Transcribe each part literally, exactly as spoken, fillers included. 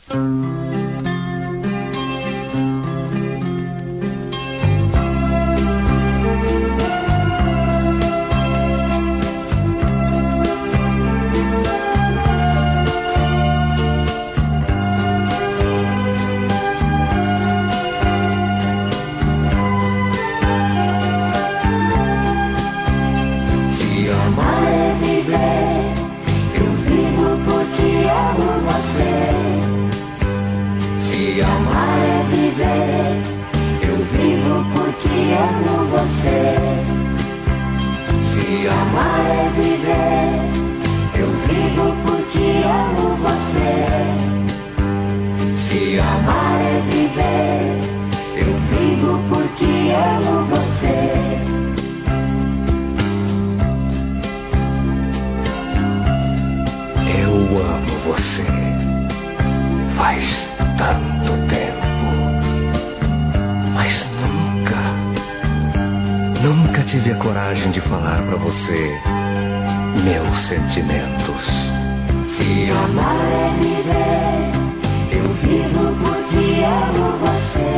Tive a coragem de falar pra você meus sentimentos. Se amar é viver, eu vivo porque amo você.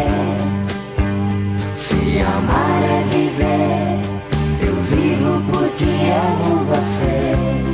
Se amar é viver, eu vivo porque amo você.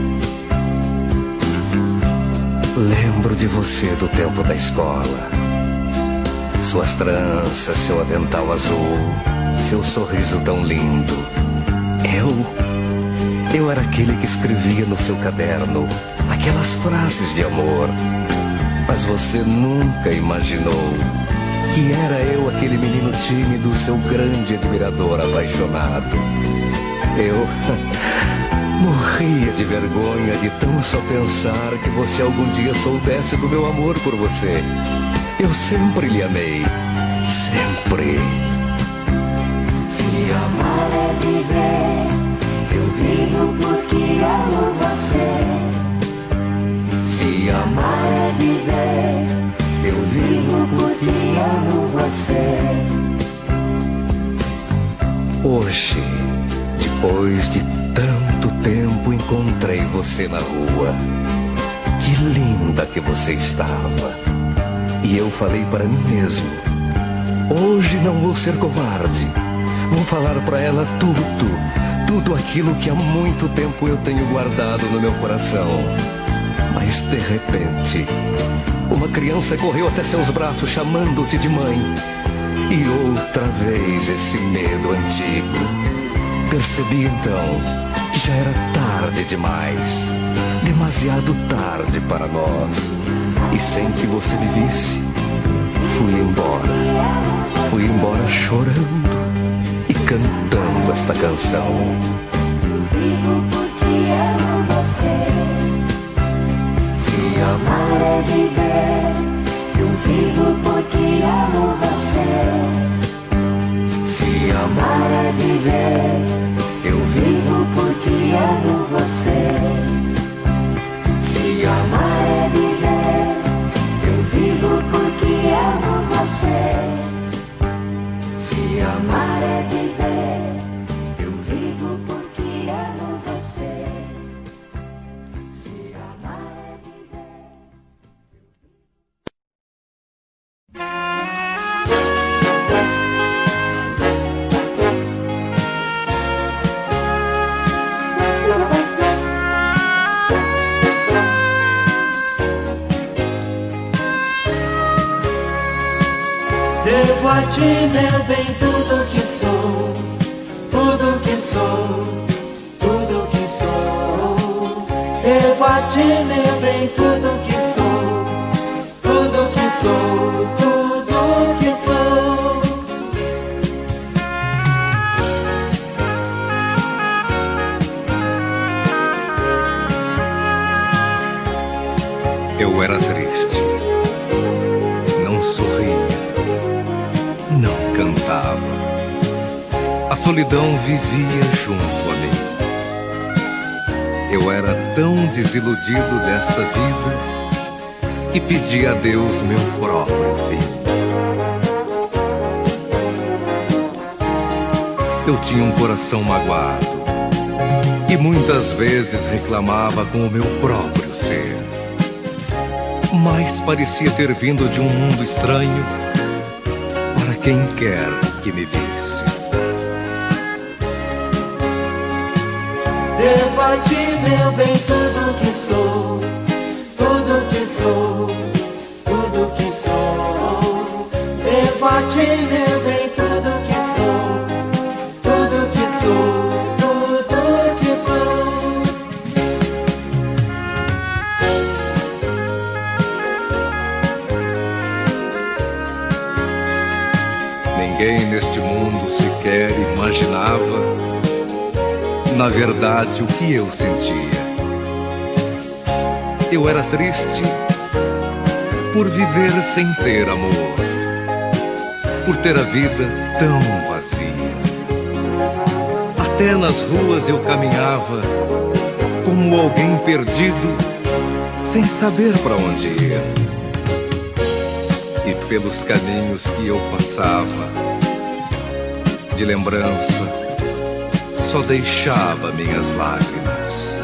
Lembro de você do tempo da escola. Suas tranças, seu avental azul, seu sorriso tão lindo. Eu, eu era aquele que escrevia no seu caderno aquelas frases de amor. Mas você nunca imaginou que era eu aquele menino tímido, seu grande admirador apaixonado. Eu morria de vergonha de tão só pensar que você algum dia soubesse do meu amor por você. Eu sempre lhe amei, sempre. Se amar é viver, eu vivo porque amo você. Se amar é viver, eu vivo porque amo você. Hoje, depois de tanto tempo, encontrei você na rua. Que linda que você estava. E eu falei para mim mesmo: hoje não vou ser covarde. Vou falar para ela tudo, tudo aquilo que há muito tempo eu tenho guardado no meu coração. Mas de repente, uma criança correu até seus braços chamando-te de mãe. E outra vez esse medo antigo. Percebi então que já era tarde demais, demasiado tarde para nós. E sem que você me visse, fui embora. Fui embora chorando e cantando esta canção. Eu vivo porque amo você. Se amar é viver, eu vivo porque amo você. Se amar é viver, eu vivo porque amo você. Se amar é viver, eu vivo porque amo você. Se amar é viver, eu vivo porque amo você. Se amar é viver. Devo a ti, meu bem, tudo que sou, tudo que sou, tudo que sou. Devo a ti, meu bem, tudo que sou, tudo que sou, tudo que sou. Eu era triste, não sorria, não cantava. A solidão vivia junto a mim. Eu era tão desiludido desta vida que pedi a Deus meu próprio fim. Eu tinha um coração magoado e muitas vezes reclamava com o meu próprio ser. mais parecia ter vindo de um mundo estranho para quem quer que me visse. Devo a ti, meu bem, tudo que sou, tudo que sou, tudo que sou. Devo a ti, meu bem, tudo que sou, tudo que sou, tudo que sou. Ninguém neste mundo sequer imaginava, na verdade, o que eu sentia. Eu era triste por viver sem ter amor, por ter a vida tão vazia. Até nas ruas eu caminhava como alguém perdido, sem saber para onde ir. E pelos caminhos que eu passava, de lembrança, só deixava minhas lágrimas.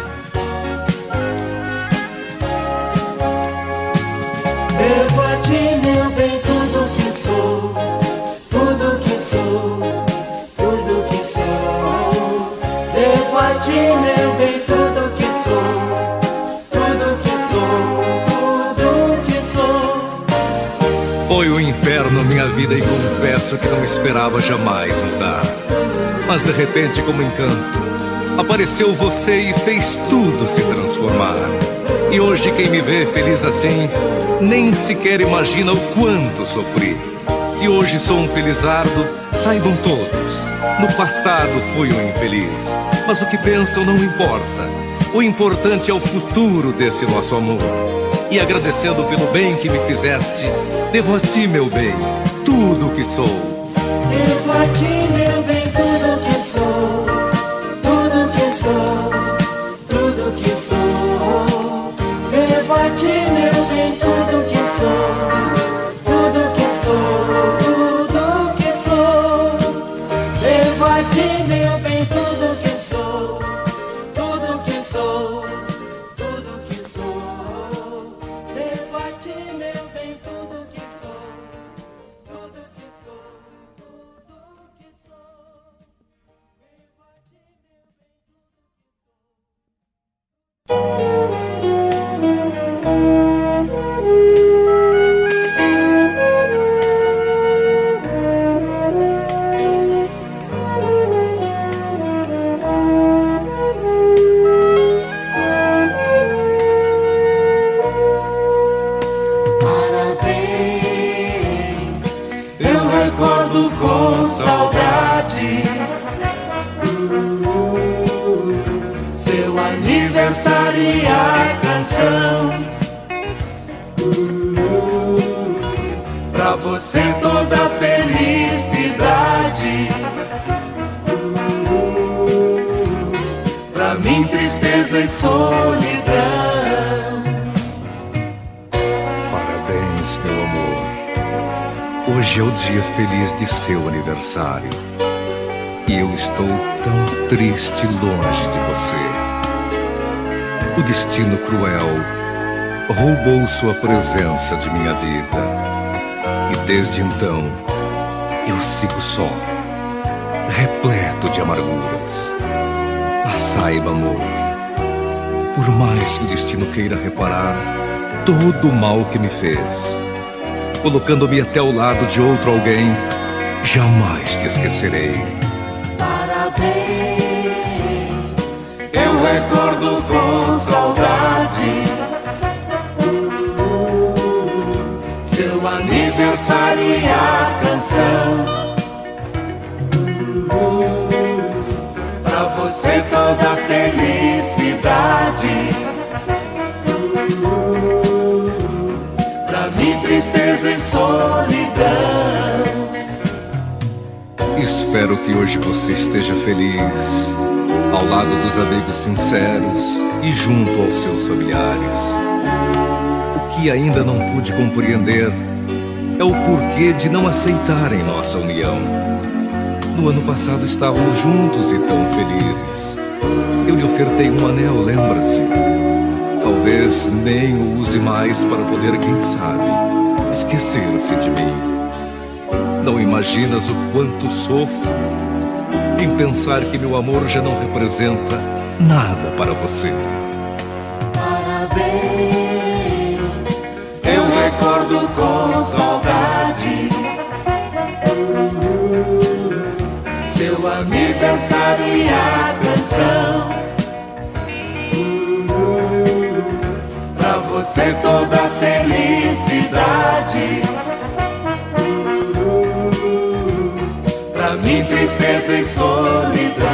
Devo a ti, meu bem, tudo que sou, tudo que sou, tudo que sou. Devo a ti, meu bem, tudo que sou, tudo que sou, tudo que sou. Foi um inferno minha vida e confesso que não esperava jamais mudar. Mas de repente, como encanto, apareceu você e fez tudo se transformar. E hoje quem me vê feliz assim, nem sequer imagina o quanto sofri. Se hoje sou um felizardo, saibam todos, no passado fui um infeliz. Mas o que pensam não importa, o importante é o futuro desse nosso amor. E agradecendo pelo bem que me fizeste, devo a ti, meu bem, tudo o que sou. Devo a ti, meu bem, tudo que sou, tudo que sou, tudo que sou. Devo a ti, meu bem, tudo que sou, tudo que sou, tudo que sou. Devo a ti, meu bem, tudo que sou, tudo que sou, tudo que sou. Devo a ti, meu bem, tudo que sou, tudo que sou. Parabéns, eu recordo com saudade seu aniversário e a canção. Pra você toda a felicidade, pra mim tristeza e solidão. Parabéns, meu amor. Hoje é o dia feliz de seu aniversário. E eu estou tão triste longe de você. O destino cruel roubou sua presença de minha vida. E desde então, eu sigo só, repleto de amarguras. Mas saiba, amor, por mais que o destino queira reparar todo o mal que me fez, colocando-me até ao lado de outro alguém, jamais te esquecerei. Parabéns, eu recordo com saudade seu aniversário e a canção. Pra você toda a felicidade, pra mim tristeza e solidão. Espero que hoje você esteja feliz, ao lado dos amigos sinceros e junto aos seus familiares. O que ainda não pude compreender é o porquê de não aceitarem nossa união. No ano passado estávamos juntos e tão felizes. Eu lhe ofertei um anel, lembra-se? Talvez nem o use mais para poder, quem sabe, esquecer-se de mim. Não imaginas o quanto sofro em pensar que meu amor já não representa nada para você. Parabéns, eu recordo com saudade seu aniversário e a canção. Pra você toda a felicidade, pra mim tristeza e solidão.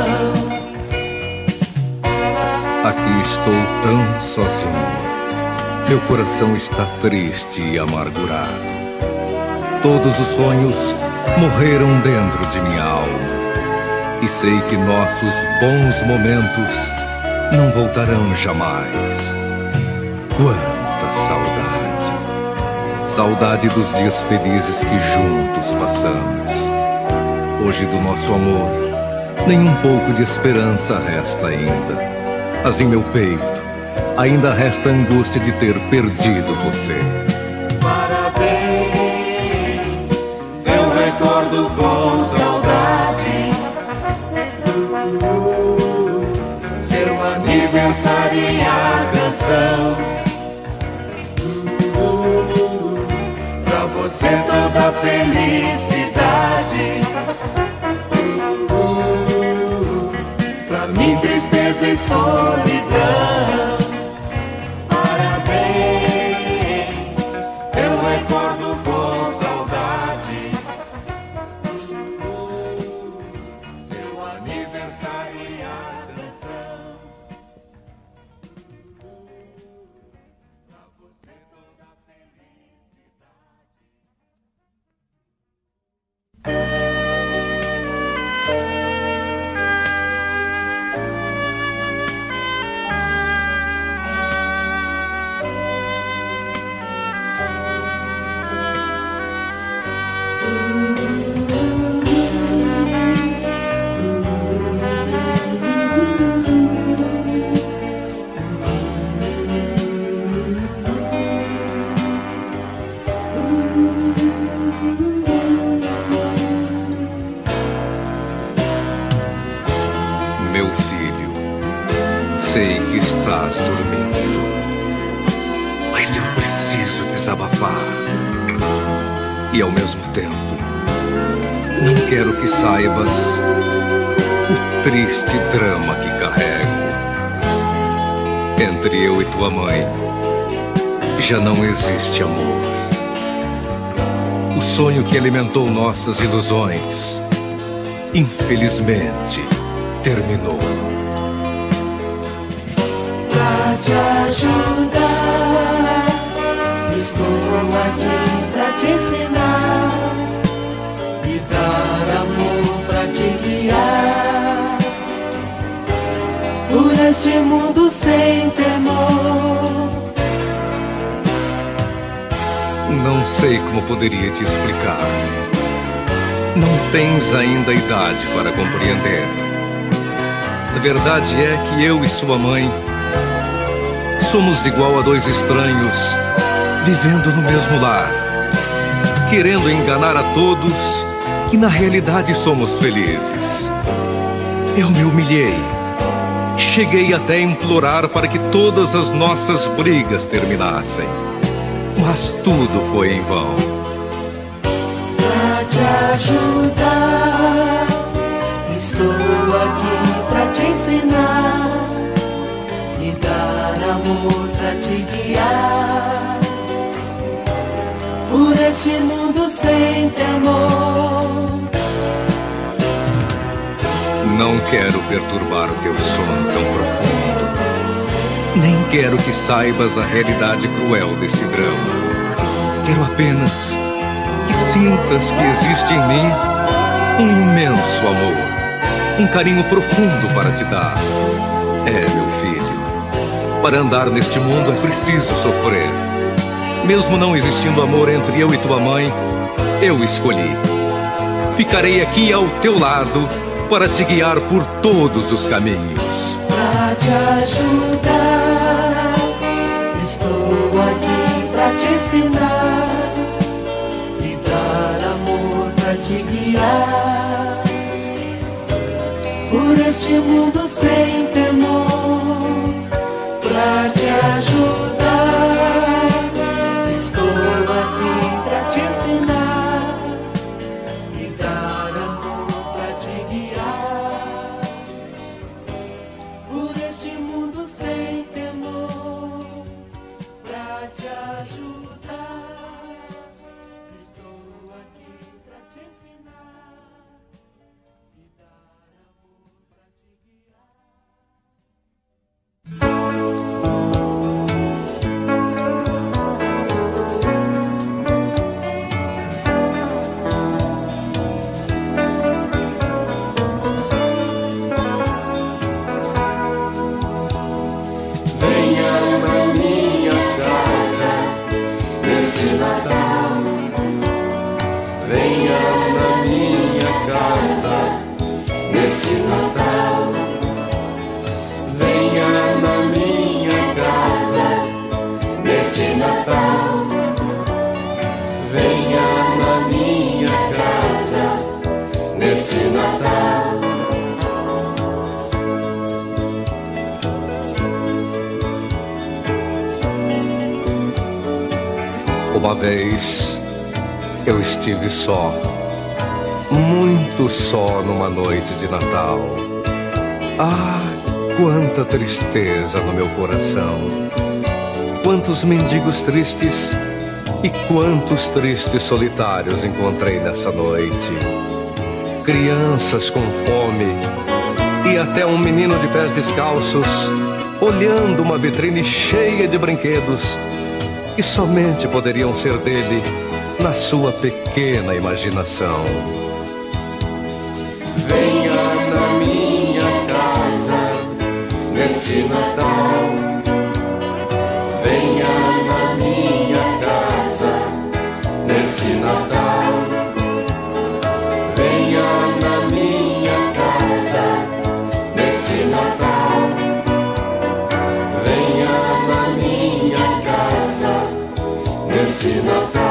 Aqui estou tão sozinho, meu coração está triste e amargurado. Todos os sonhos morreram dentro de minha alma, e sei que nossos bons momentos não voltarão jamais. Quanta saudade! Saudade dos dias felizes que juntos passamos. Hoje do nosso amor, nem um pouco de esperança resta ainda. Mas em meu peito, ainda resta a angústia de ter perdido você. Parabéns, eu recordo com saudade seu aniversário e a canção. Pra você toda a felicidade, pra mim tristeza e solidão. Parabéns, eu recordo com saudade seu aniversário e a canção. Pra você toda a felicidade. Meu filho, sei que estás dormindo, mas eu preciso desabafar. E ao mesmo tempo, não quero que saibas o triste drama que carrego. Entre eu e tua mãe, já não existe amor. O sonho que alimentou nossas ilusões, infelizmente, terminou. Pra te ajudar, estou aqui pra te ensinar e dar amor pra te guiar por este mundo sem temor. Não sei como poderia te explicar. Não tens ainda a idade para compreender. A verdade é que eu e sua mãe somos igual a dois estranhos vivendo no mesmo lar, querendo enganar a todos que na realidade somos felizes. Eu me humilhei, cheguei até a implorar para que todas as nossas brigas terminassem, mas tudo foi em vão. Pra te ajudar, estou aqui pra te ensinar e dar amor pra te guiar por este mundo sem temor. Não quero perturbar o teu sono tão profundo, nem quero que saibas a realidade cruel desse drama. Quero apenas que sintas que existe em mim um imenso amor, um carinho profundo para te dar. É, meu filho, para andar neste mundo é preciso sofrer. Mesmo não existindo amor entre eu e tua mãe, eu escolhi. Ficarei aqui ao teu lado para te guiar por todos os caminhos. Pra te ajudar, Estou aqui pra te ensinar e dar amor pra te guiar por este mundo sem temor, pra te ajudar. Estou aqui pra te ensinar e dar amor pra te guiar por este mundo sem temor, pra te ajudar. Estou aqui pra te ensinar e dar amor pra te guiar. Venha na minha casa nesse Natal. Venha na minha casa nesse Natal. Venha na minha casa nesse Natal. Venha na minha casa nesse Natal. Uma vez eu estive só, muito só numa noite de Natal. Ah, quanta tristeza no meu coração, quantos mendigos tristes e quantos tristes solitários encontrei nessa noite. Crianças com fome e até um menino de pés descalços olhando uma vitrine cheia de brinquedos que somente poderiam ser dele na sua pequena imaginação. Venha na minha casa nesse Natal. Venha na minha casa nesse Natal. Venha na minha casa nesse Natal. Venha na minha casa nesse Natal.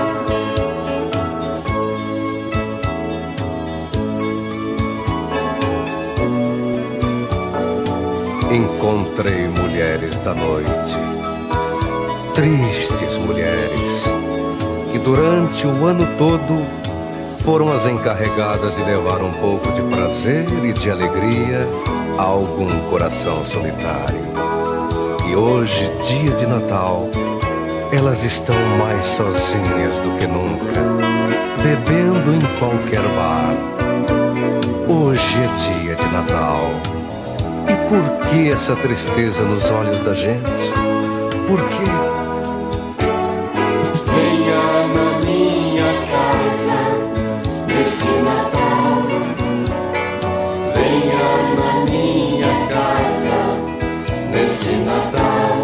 Encontrei mulheres da noite, tristes mulheres, que durante o ano todo foram as encarregadas de levar um pouco de prazer e de alegria a algum coração solitário. E hoje, dia de Natal, elas estão mais sozinhas do que nunca, bebendo em qualquer bar. Hoje é dia de Natal. E por que essa tristeza nos olhos da gente? Por quê? Venha na minha casa nesse Natal. Venha na minha casa nesse Natal.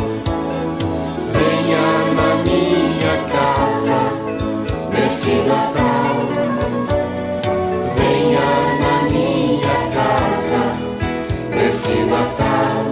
Venha na minha casa nesse Natal. Venha na minha casa nesse Natal.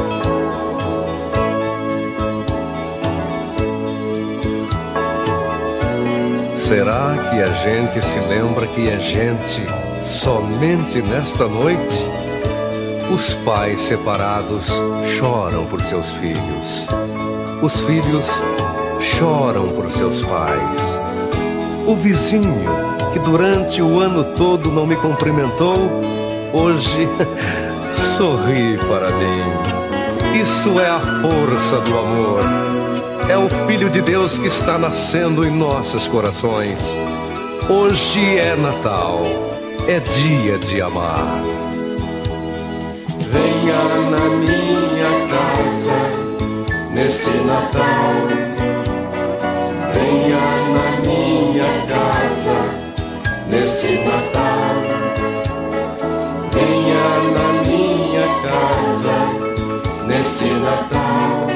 Será que a gente se lembra que é gente somente nesta noite? Os pais separados choram por seus filhos. Os filhos choram por seus pais. O vizinho que durante o ano todo não me cumprimentou, hoje sorri para mim. Isso é a força do amor. É o Filho de Deus que está nascendo em nossos corações. Hoje é Natal, é dia de amar. Venha na minha casa nesse Natal. Venha na minha casa nesse Natal. Venha na minha casa nesse Natal.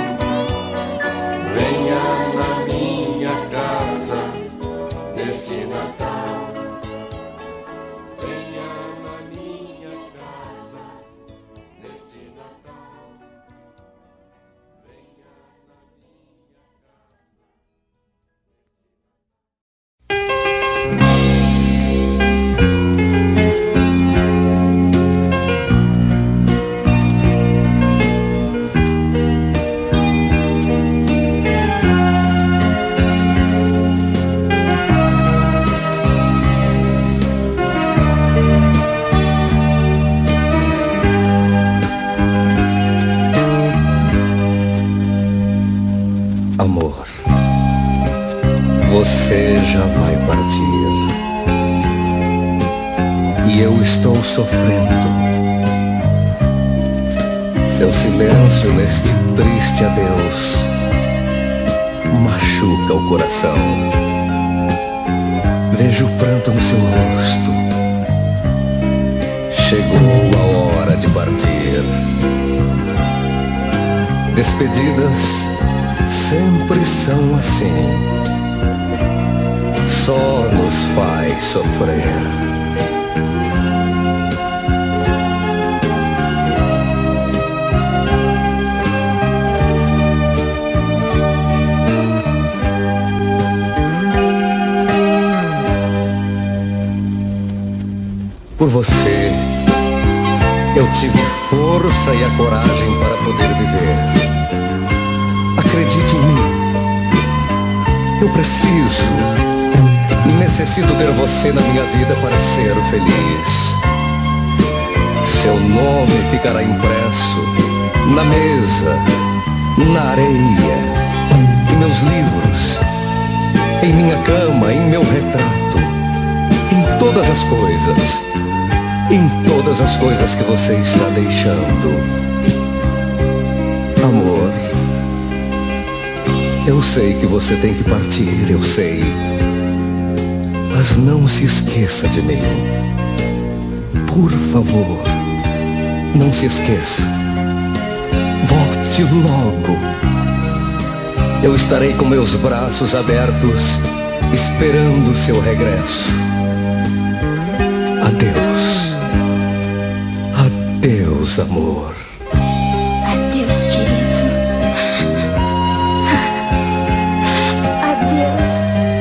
Venha na minha casa nesse Natal. Venha na minha casa nesse Natal. Venha na minha Você já vai partir e eu estou sofrendo. Seu silêncio neste triste adeus machuca o coração. Vejo o pranto no seu rosto. Chegou a hora de partir. Despedidas sempre são assim. Só nos faz sofrer. Por você, eu tive força e a coragem para poder viver. Acredite em mim. Eu preciso, necessito ter você na minha vida para ser feliz. Seu nome ficará impresso na mesa, na areia, em meus livros, em minha cama, em meu retrato, em todas as coisas. Em todas as coisas que você está deixando. Amor, eu sei que você tem que partir, eu sei. Mas não se esqueça de mim. Por favor, não se esqueça. Volte logo. Eu estarei com meus braços abertos, esperando o seu regresso. Adeus. Adeus, amor. Adeus, querido. Adeus.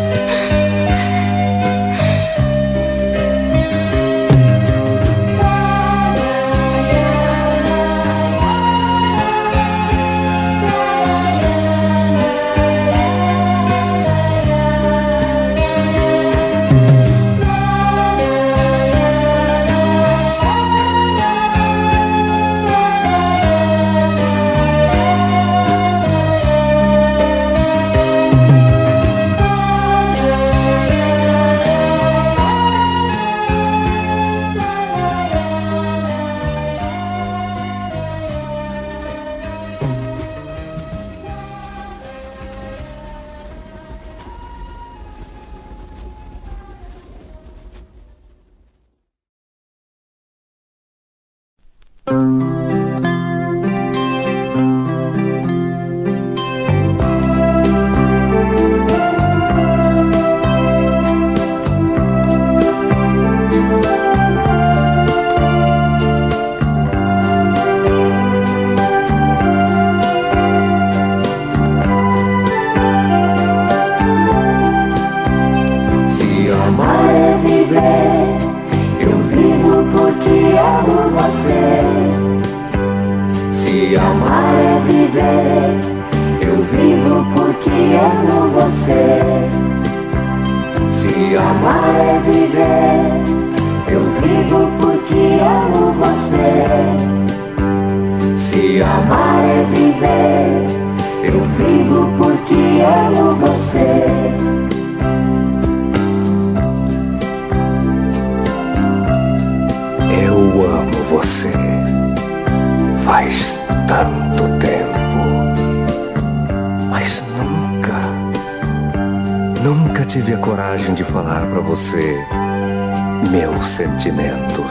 Sentimentos.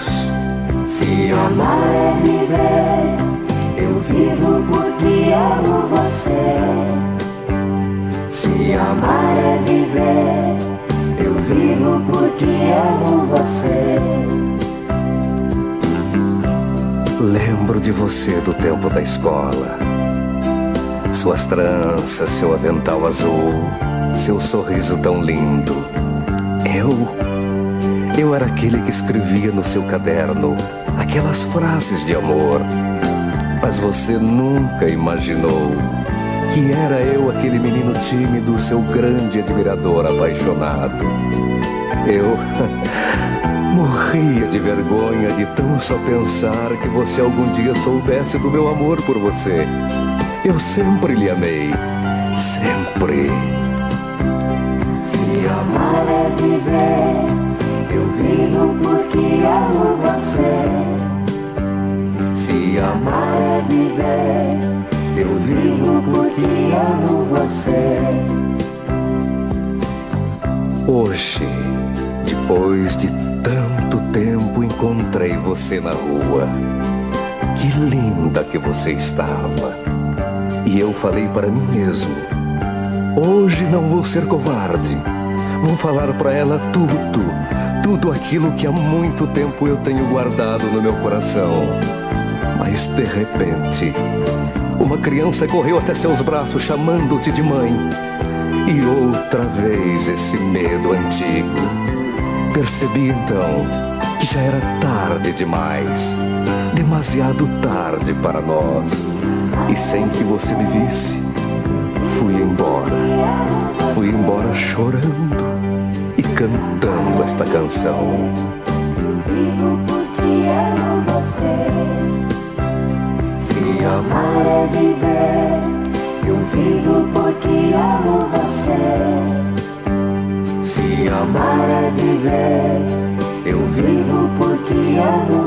Se amar é viver, eu vivo porque amo você. Se amar é viver, eu vivo porque amo você. Lembro de você do tempo da escola. Suas tranças, seu avental azul, seu sorriso tão lindo. Eu... Eu era aquele que escrevia no seu caderno aquelas frases de amor. Mas você nunca imaginou que era eu aquele menino tímido, seu grande admirador apaixonado. Eu morria de vergonha de tão só pensar que você algum dia soubesse do meu amor por você. Eu sempre lhe amei, sempre. você. Hoje, depois de tanto tempo, encontrei você na rua. Que linda que você estava. E eu falei para mim mesmo: hoje não vou ser covarde. Vou falar para ela tudo, tudo aquilo que há muito tempo eu tenho guardado no meu coração. Mas de repente, uma criança correu até seus braços chamando-te de mãe. E outra vez esse medo antigo. Percebi então que já era tarde demais, demasiado tarde para nós. E sem que você me visse, fui embora. Fui embora chorando e cantando esta canção. Eu vivo porque amo você. Se amar é viver, eu vivo porque amo você. Se amar é viver, eu vivo porque amo